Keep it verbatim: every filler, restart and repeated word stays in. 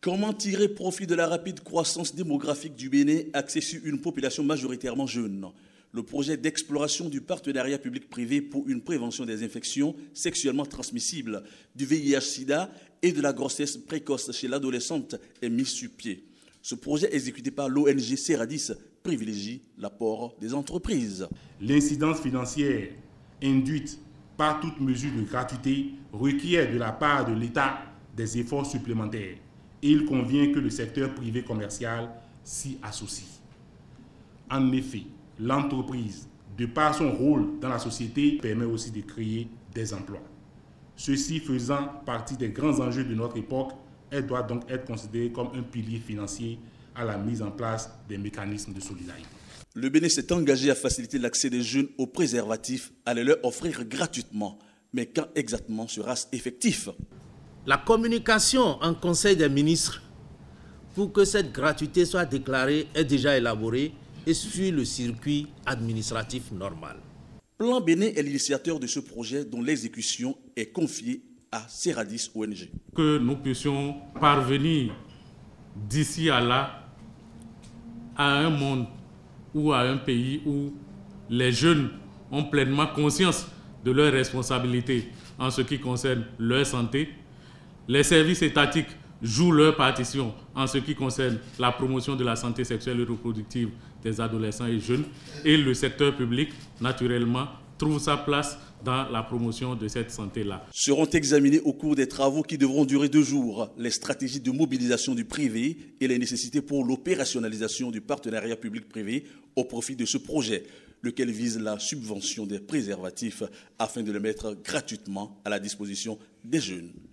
Comment tirer profit de la rapide croissance démographique du Bénin axée sur une population majoritairement jeune? Le projet d'exploration du partenariat public-privé pour une prévention des infections sexuellement transmissibles, du V I H sida et de la grossesse précoce chez l'adolescente est mis sur pied. Ce projet exécuté par l'O N G Seradis privilégie l'apport des entreprises. L'incidence financière induite par toute mesure de gratuité requiert de la part de l'État des efforts supplémentaires et il convient que le secteur privé commercial s'y associe. En effet, l'entreprise, de par son rôle dans la société, permet aussi de créer des emplois. Ceci faisant partie des grands enjeux de notre époque, elle doit donc être considérée comme un pilier financier à la mise en place des mécanismes de solidarité. Le Bénin s'est engagé à faciliter l'accès des jeunes aux préservatifs, à les leur offrir gratuitement. Mais quand exactement sera-ce effectif? La communication en Conseil des ministres pour que cette gratuité soit déclarée est déjà élaborée et suit le circuit administratif normal. Plan Bénin est l'initiateur de ce projet dont l'exécution est confiée à Seradis O N G. Que nous puissions parvenir d'ici à là à un monde ou à un pays où les jeunes ont pleinement conscience de leurs responsabilités en ce qui concerne leur santé. Les services étatiques jouent leur partition en ce qui concerne la promotion de la santé sexuelle et reproductive des adolescents et jeunes. Et le secteur public, naturellement, trouve sa place dans la promotion de cette santé-là. Seront examinés au cours des travaux qui devront durer deux jours les stratégies de mobilisation du privé et les nécessités pour l'opérationnalisation du partenariat public-privé au profit de ce projet, lequel vise la subvention des préservatifs afin de les mettre gratuitement à la disposition des jeunes.